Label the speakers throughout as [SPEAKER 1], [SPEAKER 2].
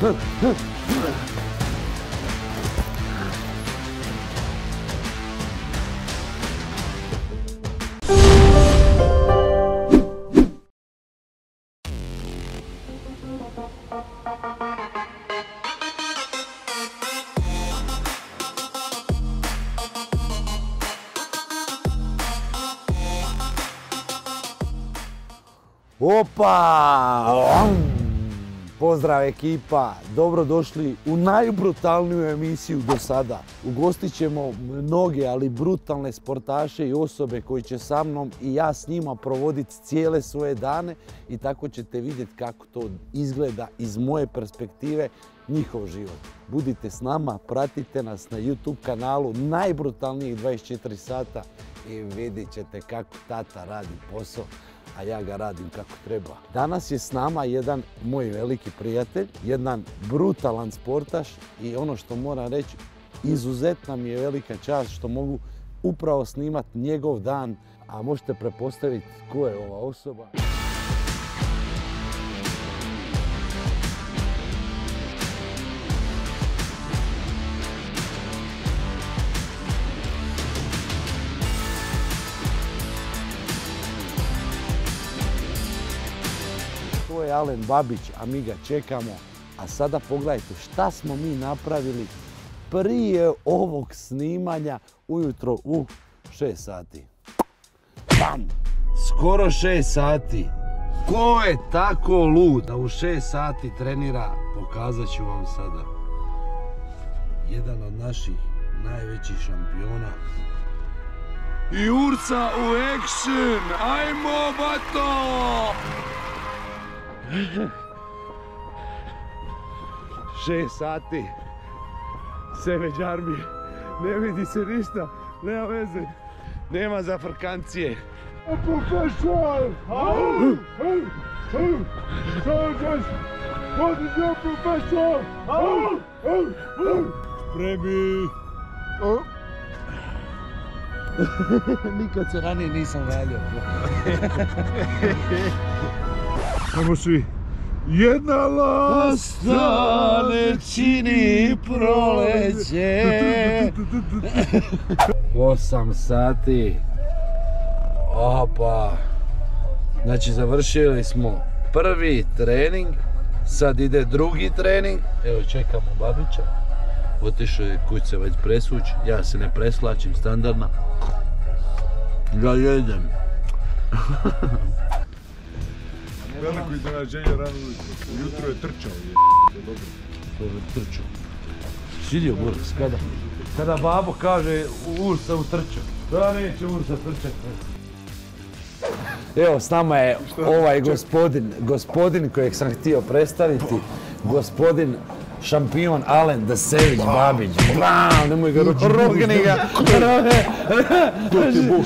[SPEAKER 1] Opa! Pozdrav ekipa, dobrodošli u najbrutalniju emisiju do sada. Ugostit ćemo mnoge, ali brutalne sportaše i osobe koji će sa mnom i ja s njima provoditi cijele svoje dane i tako ćete vidjeti kako to izgleda iz moje perspektive njihov život. Budite s nama, pratite nas na YouTube kanalu najbrutalnijih 24 sata i vidjet ćete kako tata radi posao, a ja ga radim kako treba. Danas je s nama jedan moj veliki prijatelj, jedan brutalan sportaš i ono što moram reći, izuzetna mi je velika čast što mogu upravo snimati njegov dan, a možete pretpostaviti ko je ova osoba. To je Alen Babić, a mi ga čekamo. A sada pogledajte šta smo mi napravili prije ovog snimanja ujutro u 6 sati. Bam! Skoro 6 sati. Ko je tako lud da u 6 sati trenira? Pokazat ću vam sada. Jedan od naših najvećih šampiona. Jurca u action! Ajmo, bato! 6 sati, Savage Army, ne vidi se ništa, nema veze, nema zafrkancije.
[SPEAKER 2] Professional! Soldiers! What is your profession? Spremi!
[SPEAKER 1] Nikad se ranije nisam radio.
[SPEAKER 2] Ajmo svi. Jedna lasta
[SPEAKER 1] ne čini proleće. 8 sati. Opa. Znači završili smo prvi trening. Sad ide drugi trening. Evo čekamo Babića. Otišao je kuć se već presvući. Ja se ne preslačim standardno. Ja jedem.
[SPEAKER 2] Veliko iznenađenje rano ujutro. Jutro je trčao. Dobro.
[SPEAKER 1] To je trčao. Sidio Boris, kada? Kada babo kaže Ursa utrčao. Da neće Ursa trčati. Evo, s nama je ovaj gospodin kojeg sam htio predstaviti. Gospodin šampion Alen the Savage Babić. Bam, nemoj ga rogni ga.
[SPEAKER 2] To ti je Bog.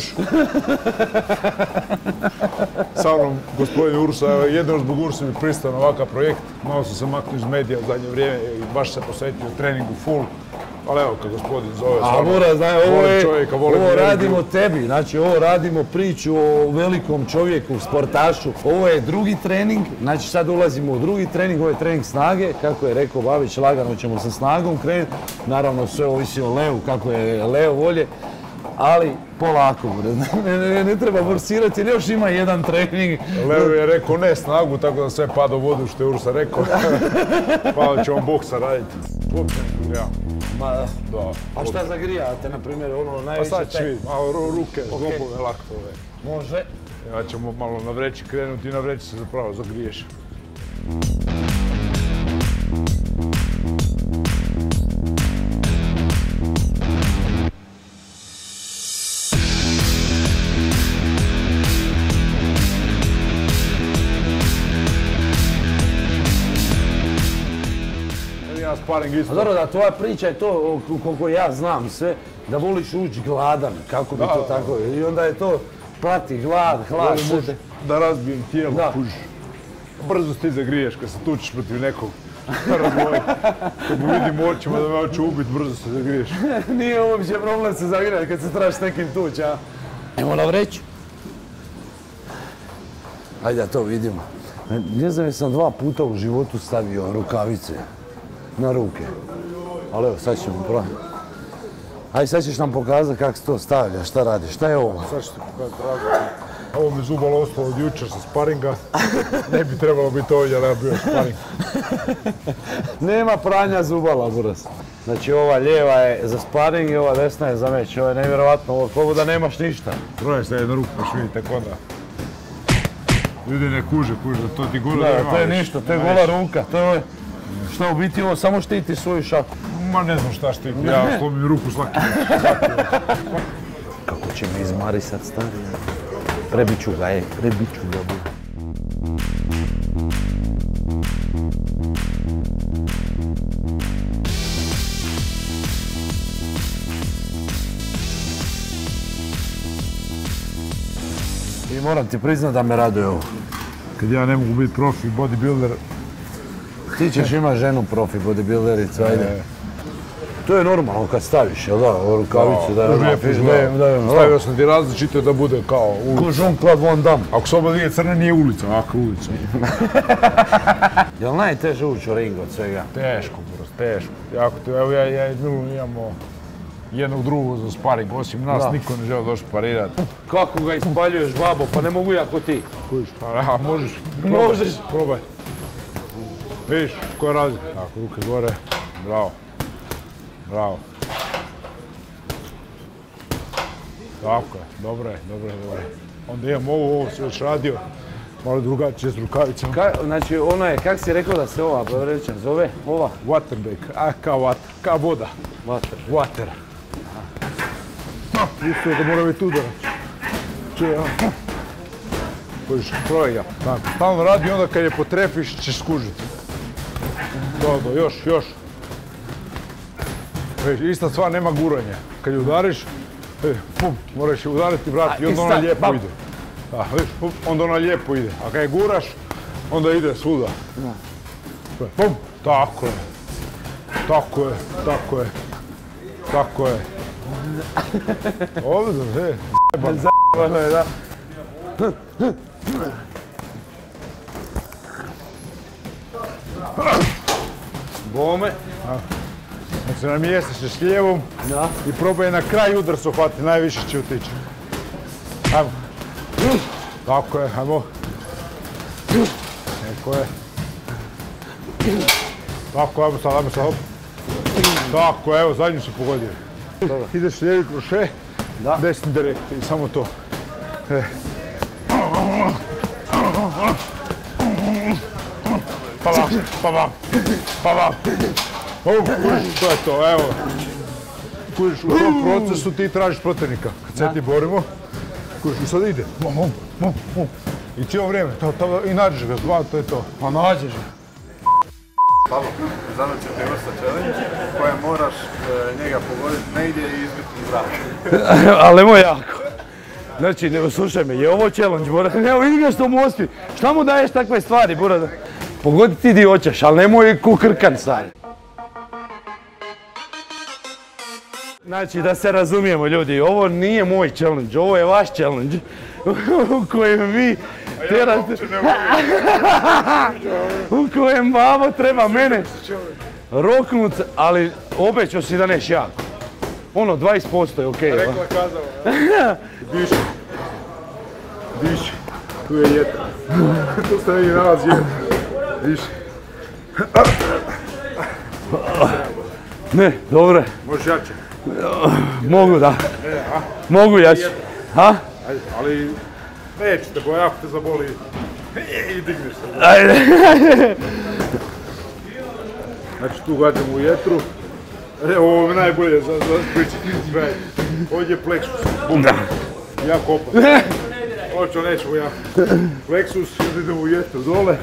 [SPEAKER 2] Sa mnom gospodin Ursa, jedino zbog Ursa mi pristao na ovakav projekt. Malo sam se maknuo iz medija u zadnje vrijeme i baš se posvetio treningu full. Ali evo, kad gospodin zove,
[SPEAKER 1] ovo radimo tebi, znači ovo radimo priču o velikom čovjeku, sportašu. Ovo je drugi trening, znači sad ulazimo u drugi trening, ovo je trening snage, kako je rekao Babić, lagano ćemo sa snagom krenuti. Naravno sve ovisi o Leu, kako je Leo volje, ali polako, ne treba forsirati jer još ima jedan trening.
[SPEAKER 2] Leo je rekao ne snagu, tako da sve pada u vodu što je Ursa rekao. Pa će on boksa raditi. Ja.
[SPEAKER 1] Ma,
[SPEAKER 2] da.
[SPEAKER 1] A šta zagrijate, na primjer, ono najviše...
[SPEAKER 2] Pa sad će vidjeti, malo ruke, zglobove, laktove.
[SPEAKER 1] Može.
[SPEAKER 2] Ja ćemo malo na vreći krenuti i na vreći se zapravo zagriješ.
[SPEAKER 1] Dobro, da tvoja priča je to, koliko ja znam sve, da voliš ući gladan, kako bi to tako, i onda je to prati glad, hlad, sve.
[SPEAKER 2] Da razbijem tijelo, kuži. Brzo ti zagriješ kad se tučiš protiv nekog. Kad mu vidim očima da me hoće ubiti, brzo se zagriješ.
[SPEAKER 1] Nije uopće problem se zagrijati kad se trebaš s nekim tući, a? Ajmo na vreću. Ajde da to vidimo. Ne znam, jesam 2 puta u životu stavio rukavice na ruke. Ali evo, sad ćemo probati. Ajde, sad ćeš nam pokazati kako se to stavlja, šta radiš, šta je ovo?
[SPEAKER 2] Sad ću ti pokazati razliku. Ovo mi zubalo ostalo od jučer sa sparinga. Ne bi trebalo biti ovdje, ali ja bio sparing.
[SPEAKER 1] Nema pranja zubala, buras. Znači ova lijeva je za sparing i ova desna je za meč. Ovo je nevjerovatno, ovo kogu da nemaš ništa.
[SPEAKER 2] Probaj se jednu ruku, baš vidite onda. Ljudi ne kuže, to ti gola
[SPEAKER 1] da nema. To je ništa, to je gola ruka, to je... Šta u biti ovo samo štiti svoju šaku.
[SPEAKER 2] Ma ne znam šta štiti, ja slomim ruku svaki.
[SPEAKER 1] Kako će me izmarisat stari. Prebiću ga, prebiću ga. I moram ti priznat da me raduje ovo.
[SPEAKER 2] Kad ja ne mogu biti profi bodybuilder...
[SPEAKER 1] Ti ćeš imat ženu profi bodybuildericu, ajde. To je normalno kad staviš, jel da, ovu rukavicu da je...
[SPEAKER 2] Stavio sam ti različite da bude kao ulica.
[SPEAKER 1] Ko Jean-Claude Van Damme.
[SPEAKER 2] Ako soba nije crna, nije ulica, ovakva ulica.
[SPEAKER 1] Jel najteže ući u ring od svega?
[SPEAKER 2] Teško, Buras, teško. Jako te, evo ja i Milu imamo jednog drugog za sparing, osim nas niko ne žele doći parirati.
[SPEAKER 1] Kako ga ispaljuješ, babo, pa ne mogu ja ko ti.
[SPEAKER 2] Kužiš, pa možeš.
[SPEAKER 1] Možeš.
[SPEAKER 2] Probaj. Vidiš, koja je razlika? Tako, ruke gore, bravo. Bravo. Tako je, dobro je. Onda imam ovo si još radio, malo drugačije s rukavicama.
[SPEAKER 1] Znači ono je, kak si rekao da se ova Beverličan zove? Ova?
[SPEAKER 2] Waterbake, kao voda. Water. Isto je da mora biti udarac. Kojiš, probaj ga. Stalno radi, onda kad je potrefiš ćeš skužiti. Dobro, još. Ista stvar, nema guranja. Kad je udariš, moraš je udariti, vrati, i onda ona lijepo ide. Onda ona lijepo ide. A kad je guraš, onda ide svuda. Tako je. Ovdje sam se,
[SPEAKER 1] Zajebano je, da. Bome.
[SPEAKER 2] Znači na mjesto ćeš s lijevom i probaj na kraj udar se uhvati, najviše će utići. Ajmo. Tako je, ajmo. Tako, ajmo sad, hop. Tako, evo, zadnju si pogodio. Ideš lijevi kroše, desni direkt i samo to. Pa vam. Kužiš, to je to, evo. Kužiš, u tom procesu ti tražiš protivnika. Kad se ti borimo, kužiš, i sad ide. I cijelo vrijeme, i nađeš ga, to je to.
[SPEAKER 1] Pa nađeš ga.
[SPEAKER 3] Pavlo, za noć je vrsta challenge koja moraš njega pogoditi negdje i izbiti iz vrata.
[SPEAKER 1] Ali nemoj jako. Znači, slušaj me, je ovo challenge, Bora? Evo, vidi ga što mu ospi. Šta mu daješ takve stvari, Bora? Pogodi ti di hoćeš, ali nemoj kukrkan sad. Znači, da se razumijemo, ljudi, ovo nije moj challenge, ovo je vaš challenge u kojem vi terate... U kojem babo treba mene roknut, ali obećao si da neš jako. Ono, 20% je okej.
[SPEAKER 2] Rekla kazala. Diši. Tu je jetra. Tu se negdje nalazi jetra. Diši.
[SPEAKER 1] Ne, dobro.
[SPEAKER 2] Možeš jače.
[SPEAKER 1] Mogu, da. Mogu jače.
[SPEAKER 2] Ali nećete, bo jako te zaboli i digneš se.
[SPEAKER 1] Ajde.
[SPEAKER 2] Znači tu gađamo u jetru. Ovo je najbolje za pričati. Ovdje je plexus.
[SPEAKER 1] Da.
[SPEAKER 2] Jako opasno. Oćo, nećemo jako. Plexus, idemo u jetru dole.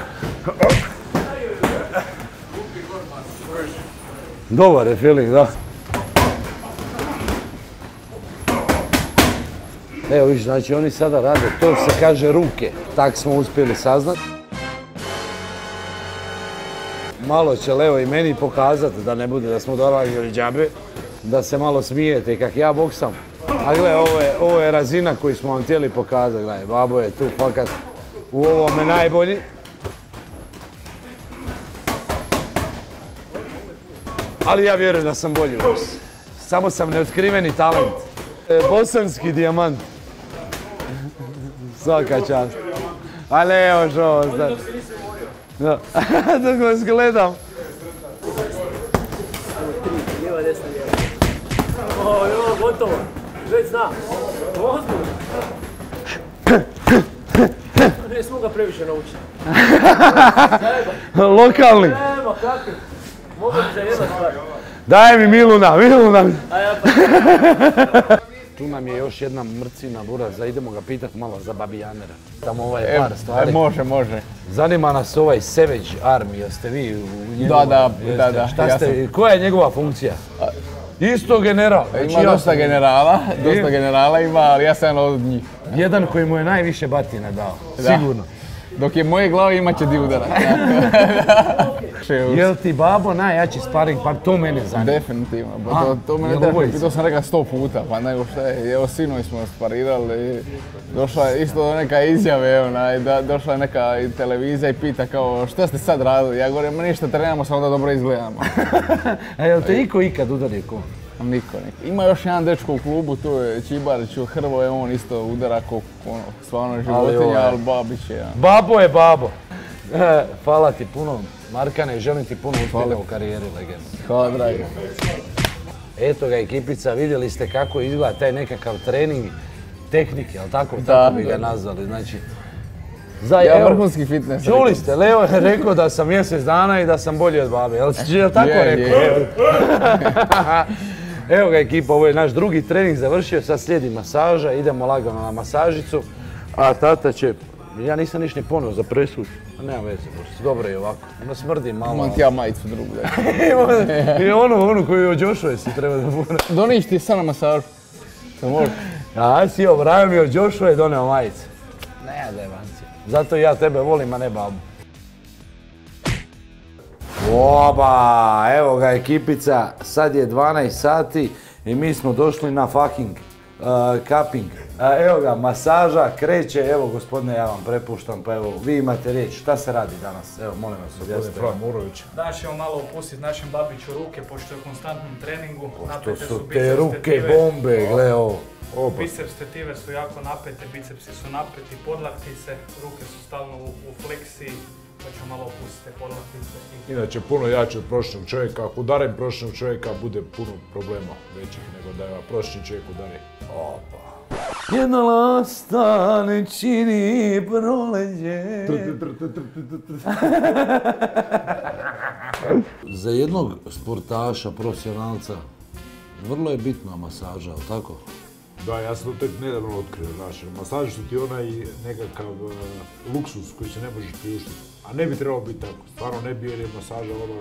[SPEAKER 1] Dobar je feeling, da. Evo viš, znači oni sada rade, to se kaže ruke. Tak smo uspjeli saznat. Malo će Leo i meni pokazati, da ne bude da smo dolazili džabe, da se malo smijete kak ja boksam. A gle, ovo je razina koju smo vam htjeli pokazati, gledaj, babo je tu fakat u ovome najbolji. Ali ja vjerujem da sam bolji od vas. Samo sam neotkriveni talent. Bosanski dijamant. Svaka čast. Ali evo što sad. Dok vas gledam.
[SPEAKER 4] Lijeva, desna, lijeva. O, gotovo. Već znam. Ozbiljno. Ne smo ga previše naučiti.
[SPEAKER 1] Lokalni.
[SPEAKER 4] Nema, kakvi. Mogu bi za jedna stvar.
[SPEAKER 1] Daj mi Miluna.
[SPEAKER 4] A ja pa...
[SPEAKER 1] Tu nam je još jedna mrcina buraza, idemo ga pitat malo za Babijanera. Tamo ovaj par stvari.
[SPEAKER 5] Može.
[SPEAKER 1] Zanima nas ovaj Savage Army, jeste vi u njegovom?
[SPEAKER 5] Da.
[SPEAKER 1] Šta ste, koja je njegova funkcija? Isto general.
[SPEAKER 5] Ima dosta generala ima, ali ja sam jedan od njih.
[SPEAKER 1] Jedan koji mu je najviše batina dao, sigurno.
[SPEAKER 5] Dok je moje glave imat će di udara.
[SPEAKER 1] Jel ti babo najjači sparing, pa to mene zanima.
[SPEAKER 5] Definitivno, to mene definitivno, to sam rekao 100 puta, pa nego šta je, evo sinoć smo sparirali, došla je isto neka izjave, došla je neka televizija i pita kao šta ste sad radili, ja govorim, ništa, treniramo samo da dobro izgledamo.
[SPEAKER 1] A jel te iko ikad udario ko?
[SPEAKER 5] Niko. Ima još jedan dečko u klubu, tu je Čibarić, Hrvoje, on isto udara ko stvarno životinja, ali Babić je.
[SPEAKER 1] Babo je babo. Hvala ti puno, Markane, želim ti puno uspjeha u karijeri, legenda.
[SPEAKER 5] Hvala, dragi.
[SPEAKER 1] Eto ga ekipica, vidjeli ste kako izgleda taj nekakav trening tehnike, ali tako bi ga nazvali, znači...
[SPEAKER 5] Ja vrhunski fitness.
[SPEAKER 1] Čuli ste, Leo je rekao da sam mjesec dana i da sam bolji od babe, jel tako rekao? Evo ga ekipa, ovo je naš drugi trening završio, sad slijedi masaža, idemo lagano na masažicu, a tata će, ja nisam niš ni ponio za presud, nema veze, dobro je ovako, ono smrdi malo.
[SPEAKER 5] Imam ti ja majicu drugu,
[SPEAKER 1] I onu koju od Joshua si treba da bude.
[SPEAKER 5] Doniš ti sad na masažu, to može.
[SPEAKER 1] Ja si Brian mi od Joshua i doneo majice. Ne, devancija. Zato ja tebe volim, a ne babu. Oba, evo ga ekipica, sad je 12 sati i mi smo došli na fucking cupping. Evo ga, masaža kreće, evo gospodine, ja vam prepuštam, pa evo, vi imate riječ, šta se radi danas? Evo, molim vas, objasnite.
[SPEAKER 2] Fran Murović.
[SPEAKER 6] Danas ćemo malo opustiti našem Babiću ruke, pošto je u konstantnom treningu.
[SPEAKER 1] To su te ruke bombe, gle ovo.
[SPEAKER 6] Biceps tetive su jako napete, bicepsi su napeti, podlaktice, ruke su stalno u fleksiji, pa ćemo malo opustiti podlaktice.
[SPEAKER 2] Inače, puno jače od prosječnog čovjeka. Ako udarim prosječnog čovjeka, bude puno problema većih nego da je prosječni čovjek udari.
[SPEAKER 1] Opa. Jedna lasta ne čini proleđe. Za jednog sportaša, profesionalca, vrlo je bitna masaža, ali tako?
[SPEAKER 2] Da, ja sam to tek nedavno otkrio, znaš, masaže su ti onaj nekakav luksus koji se ne možeš priuštiti. A ne bi trebalo biti tako, stvarno ne bi jer je masaža ono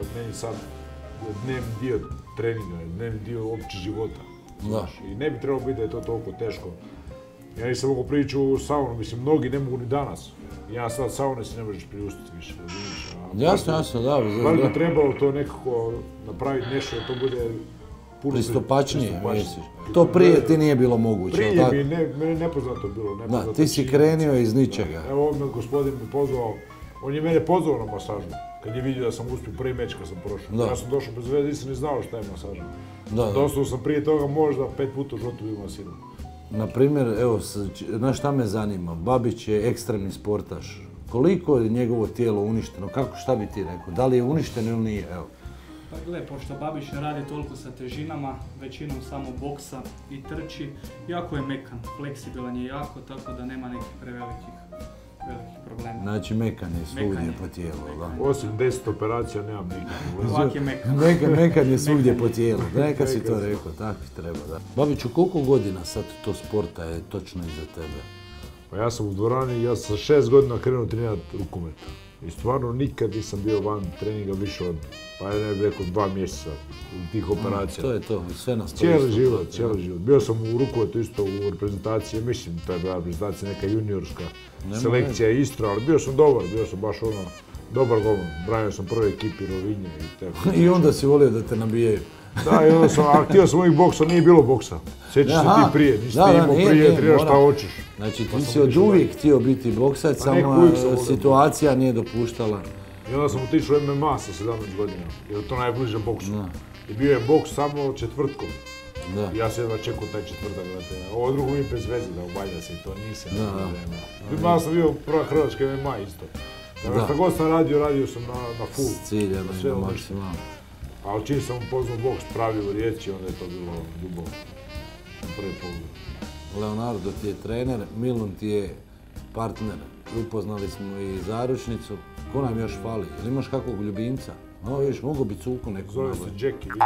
[SPEAKER 2] dnevni dio treninga, dnevni dio opće života. Znaš, i ne bi trebalo biti da je to toliko teško. Ja nisam mogu prići u saunu, mislim, mnogi ne mogu ni danas. Ja sad saune si ne možeš priuštiti više, razumiješ.
[SPEAKER 1] Jasno, da.
[SPEAKER 2] Bar bi trebalo to nekako napraviti nešto da to bude
[SPEAKER 1] pristupačnije, misliš. To prije ti nije bilo moguće,
[SPEAKER 2] prije tako? Prije meni nepoznato bilo.
[SPEAKER 1] Da, ti si krenio iz ničega.
[SPEAKER 2] Evo ovdje gospodin me pozvao, on je mene pozvao na masažu. Kad je vidio da sam uspio prvi meč kad sam prošao. Ja sam došao bez veze, nisam ni znao šta je masaža. Dostao sam prije toga možda 5 puta u životu bio masiran.
[SPEAKER 1] Naprimjer, evo, znaš šta me zanima, Babić je ekstremni sportaš. Koliko je njegovo tijelo uništeno, šta bi ti rekao, da li je uništeno ili nije, evo?
[SPEAKER 6] Pa gle, pošto Babić ne radi toliko sa težinama, većinom samo boksa i trči, jako je mekan, fleksibilan je jako, tako da nema nekih prevelikih problema.
[SPEAKER 1] Znači mekan je svugdje po tijelu, da?
[SPEAKER 2] Osim 10 operacija nemam nikakve.
[SPEAKER 6] Ovak je mekan.
[SPEAKER 1] Mekan je svugdje po tijelu, neka si to rekao, tako treba, da. Babiću, koliko godina sad to sporta je točno iza tebe?
[SPEAKER 2] Pa ja sam u dvorani, ja sam sa 6 godina krenuo trenirati rukomet. I stvarno nikad nisam bio van treninga više od, pa ja ne bih rekao, 2 mjeseca u tih operacija.
[SPEAKER 1] To je to, sve nas to
[SPEAKER 2] cijeli život. Bio sam u rukometu isto u reprezentaciji, mislim, to je bila reprezentacija neka juniorska selekcija Istra, ali bio sam dobar, bio sam baš ono, dobar golman. Branio sam prvoj ekipi Rovinje i tako.
[SPEAKER 1] I onda si volio da te nabijaju.
[SPEAKER 2] Da, i onda sam, a htio sam ovih boksa, nije bilo boksa. Sjećaš se ti prije, nisi ti imao prije, treniraš šta hoćeš.
[SPEAKER 1] Znači ti si od uvijek htio biti boksac, samo situacija nije dopuštala.
[SPEAKER 2] I onda sam otišao u MMA sa 17 godina, jer je to najbliže boksu. I bio je boks samo četvrtkom.
[SPEAKER 1] Da.
[SPEAKER 2] Ja se jedva čekao taj četvrtak, znate. Ovo drugo mi bez veze da ubalja se i to nisam. Malo sam bio prva Hrvatska MMA isto. Dakle, što god sam radio sam na full.
[SPEAKER 1] S ciljem, na maksimalno.
[SPEAKER 2] Ali čim sam upoznao boks pravi u Rijeci, onda je to bilo duboko. Na prvi pogled.
[SPEAKER 1] Leonardo ti je trener, Milun ti je partner. Upoznali smo i zaručnicu. Ko nam još fali? Ili imaš kakvog ljubimca? No, vidiš, mogu bi cuku nekog.
[SPEAKER 2] Zove se Jackie, vidi.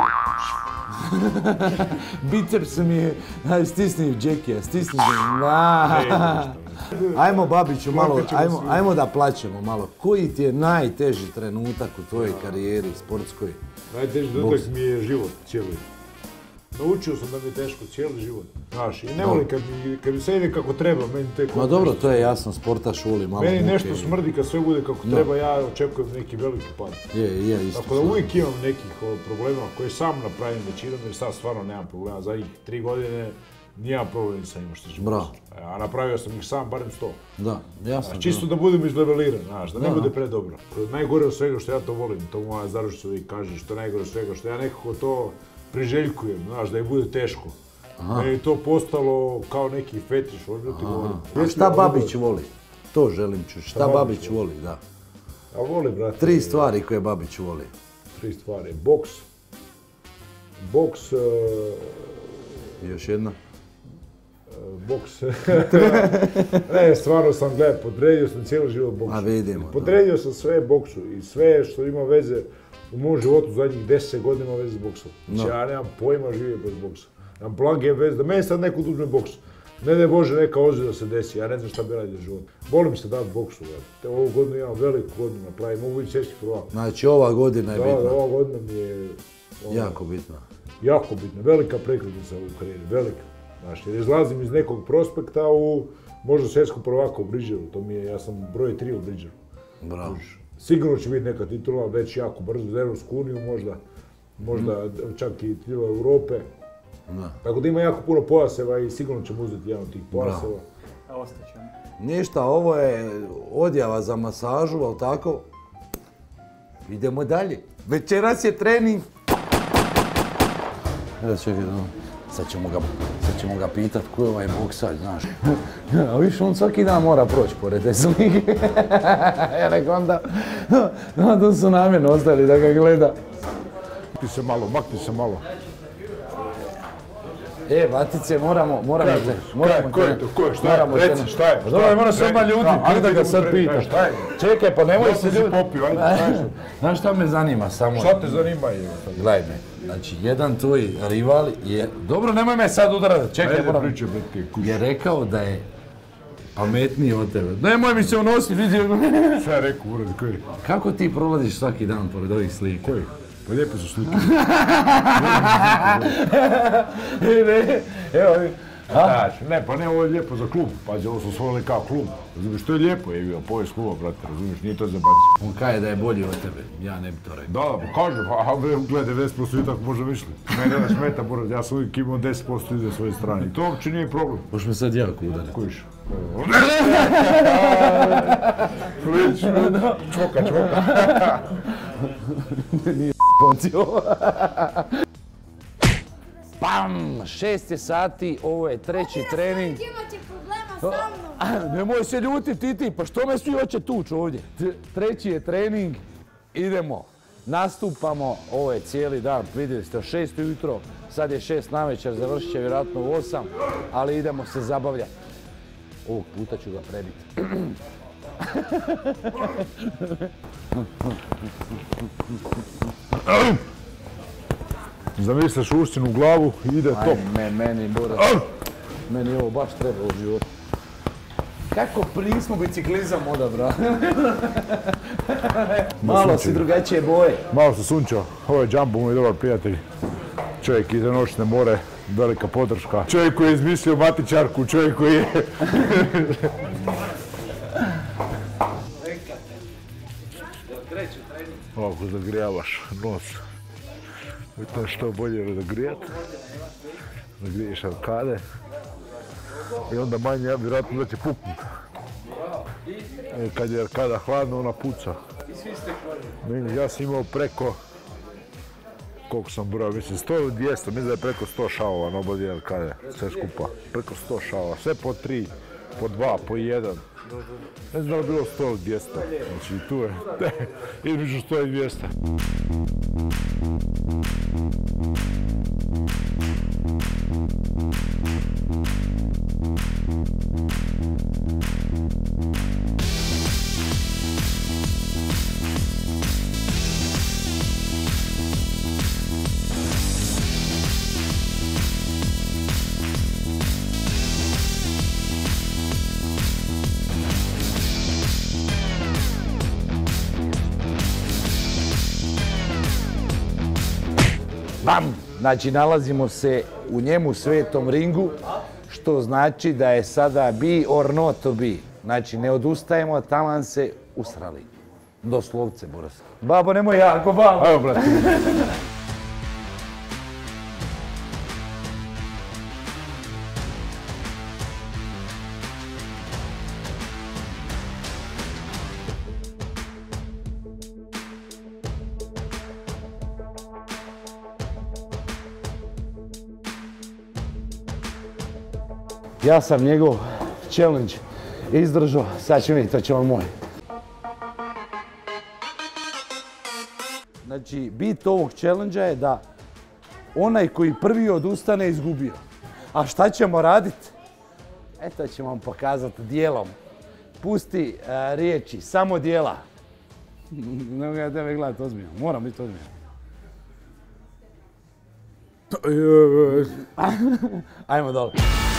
[SPEAKER 1] Biceps mi je, stisni Jackie, stisni ga. Ajmo Babiću malo, ajmo da plaćemo malo. Koji ti je najteži trenutak u tvojoj karijeri sportskoj?
[SPEAKER 2] Najteži trenutak mi je život cijeli. Naučio sam da mi je teško cijeli život. Znaš, i ne volim kad mi sve ide kako treba, meni tek...
[SPEAKER 1] Ma dobro, to je jasno, sportaš voli malo muke.
[SPEAKER 2] Meni nešto smrdi kad sve bude kako treba, ja očekujem neki veliki pad.
[SPEAKER 1] Je, isto.
[SPEAKER 2] Tako da uvijek imam nekih problema koje sam napravim većinom, jer sad stvarno nemam problema. Zadnjih 3 godine nijedan problem nisam imao što će postoji. A napravio sam ih sam barem 100.
[SPEAKER 1] Da, jasno.
[SPEAKER 2] Čisto da budem izleveliran, znaš, da ne bude predobro. Najgore od svega što ja to volim, to moja zaručnica uvijek kaže, što je najgore od svega, što ja nekako to priželjkujem, znaš, da je bude teško. Meni je to postalo kao neki fetiš, možda ti govorim.
[SPEAKER 1] Šta Babić voli? To želim čuti. Šta Babić voli, da.
[SPEAKER 2] Ja volim, brate.
[SPEAKER 1] 3 stvari koje Babić voli.
[SPEAKER 2] 3 stvari. Boks. Boks...
[SPEAKER 1] Još jedna?
[SPEAKER 2] Boks. Ne, stvarno sam gledao, podredio sam cijeli život boksu.
[SPEAKER 1] A vidimo.
[SPEAKER 2] Podredio sam sve boksu i sve što ima veze u mom životu zadnjih 10 godina ima veze s boksom. Znači ja nemam pojma živio bez boksa. Nemam blage veze, da meni sad neko uzme boks. Ne daj Bože neka ozljeda se desi, ja ne znam šta bi radio život. Volim se dati boksu, te ovu godinu imam veliku godinu napravim, mogu biti svjetski prvak.
[SPEAKER 1] Znači ova godina je bitna.
[SPEAKER 2] Da, ova godina mi je...
[SPEAKER 1] Jako bitna.
[SPEAKER 2] Jako bitna, velika prekretnica u karijeri, velika. Znači, jer izlazim iz nekog prospekta u možda svjetskog prvaka u Bridgeru, to mi je, ja sam broj 3 u Bridgeru.
[SPEAKER 1] Bravo.
[SPEAKER 2] Sigurno će biti neka titula, već jako brzo za Europsku uniju možda čak i titula Europe. Tako da ima jako puno pojaseva i sigurno ćemo uzeti jedan od tih pojaseva.
[SPEAKER 6] A ostaćemo.
[SPEAKER 1] Ništa, ovo je odjava za masažu, ali tako? Idemo dalje. Večeras je trening. Čekaj, sad ćemo ga pitat ko je ovaj boksač, znaš. A viš, on svaki dan mora proći pored te slike. Ja rekao onda su namjerno ostali da ga gleda.
[SPEAKER 2] Makni se malo.
[SPEAKER 1] Matice, moramo te...
[SPEAKER 2] Ko je to? Šta je? Reci, šta je?
[SPEAKER 1] Dobro, mora se odmah ljudi, ajde da ga sad pita.
[SPEAKER 2] Šta je?
[SPEAKER 1] Čekaj, pa nemoj se ljudi...
[SPEAKER 2] popio, ajde.
[SPEAKER 1] Znaš šta me zanima samo?
[SPEAKER 2] Šta te zanima?
[SPEAKER 1] Gledaj me, znači jedan tvoj rival je... Dobro, nemoj me sad udarati, čekaj, moram... Je rekao da je pametniji od tebe. Nemoj mi se unositi, vidi...
[SPEAKER 2] Šta je rekao, uradi, koji?
[SPEAKER 1] Kako ti prolaziš svaki dan pored ovih slika?
[SPEAKER 2] Koji? Pa lijepe su slike. Ne, pa ne, ovo je lijepo za klub. Pazi, ovo su osvojili kao klub. Razumiješ, to je lijepo, je bio povijest kluba, brate, razumiješ, nije to za baci.
[SPEAKER 1] On kaže da je bolji od tebe, ja ne bi to rekao.
[SPEAKER 2] Da, pa kažem, gledaj, 90% i tako može mišljati. Mene ne smeta, brate, ja sam uvijek imao 10% ide svoje strane. I to uopće nije problem.
[SPEAKER 1] Boš me sad jako udarati.
[SPEAKER 2] Kojiš? Čvoka.
[SPEAKER 1] Nije poncio. Pam! 6 je sati, ovo je treći trening.
[SPEAKER 7] Imat će problema sa mnom.
[SPEAKER 1] Nemoj se ljutiti ti, pa što me svi hoće tući ovdje? Treći je trening, idemo. Nastupamo, ovo je cijeli dan, vidjeli ste, 6 ujutro, sad je 6 navečer, završit će vjerojatno u 8, ali idemo se zabavljati. Ovog puta ću ga prebiti.
[SPEAKER 2] Zamisliš ušćinu u glavu i ide top.
[SPEAKER 1] Meni ovo baš treba u životu. Kako prismo biciklizam odabrao. Malo si drugačije boje.
[SPEAKER 2] Malo se sunčao. Ovo je Džambo, moj dobar prijatelj. Čovjek ide noćne more, velika podrška. Čovjek koji je izmislio matičarku, čovjek koji je... Ovako zagrijavaš nos. Bitno što bolje zagrijat. Zagriješ arkade. I onda manje, ja vjerojatno da će puknut. Kad je arkada hladna, ona puca. Ja sam imao preko koliko sam brojao, mislim 100 ili 200, mislim da je preko 100 šavova na oba dijela, kada je sve skupa. Preko 100 šavova, sve po 3, po 2, po 1. Ne znam da je bilo 100 ili 200, znači tu je, između 100 i 200.
[SPEAKER 1] Bam! Znači, nalazimo se u njemu svetom ringu, što znači da je sada be or not to be. Znači, ne odustajemo, taman se usrali. Doslovce, Boras. Babo, nemoj jako, babo!
[SPEAKER 2] Evo, brate.
[SPEAKER 1] Ja sam njegov challenge izdržao, sad će vidjeti, to će on moj. Znači, bit ovog challenge je da onaj koji prvi odustane izgubio. A šta ćemo raditi? Eto ćemo vam pokazati dijelom. Pusti riječi, samo dijela. Ne mogu ja tebe gledati ozbiljno, moram biti ozbiljno. Ajmo dole.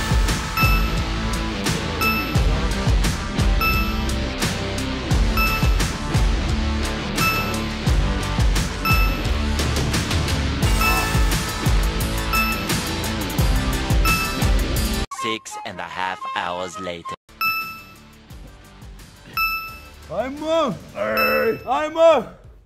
[SPEAKER 8] And a half hours later.
[SPEAKER 1] Ajmo! Ajmo!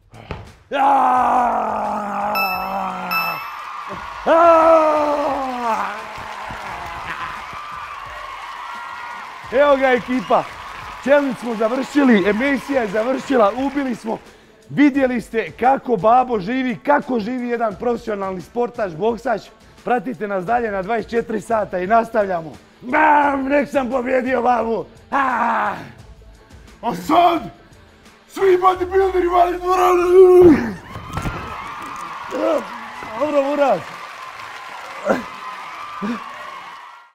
[SPEAKER 1] Evo ga ekipa, challenge smo završili, emisija je završila, ubili smo. Vidjeli ste kako Babo živi, kako živi jedan profesionalni sportaš, boksač. Pratite nas dalje na 24 sata i nastavljamo. Bam, nek sam pobjedio Babu.
[SPEAKER 2] A sad, svi bodybuilderi vali dvoranu.
[SPEAKER 1] Dobro, Murat.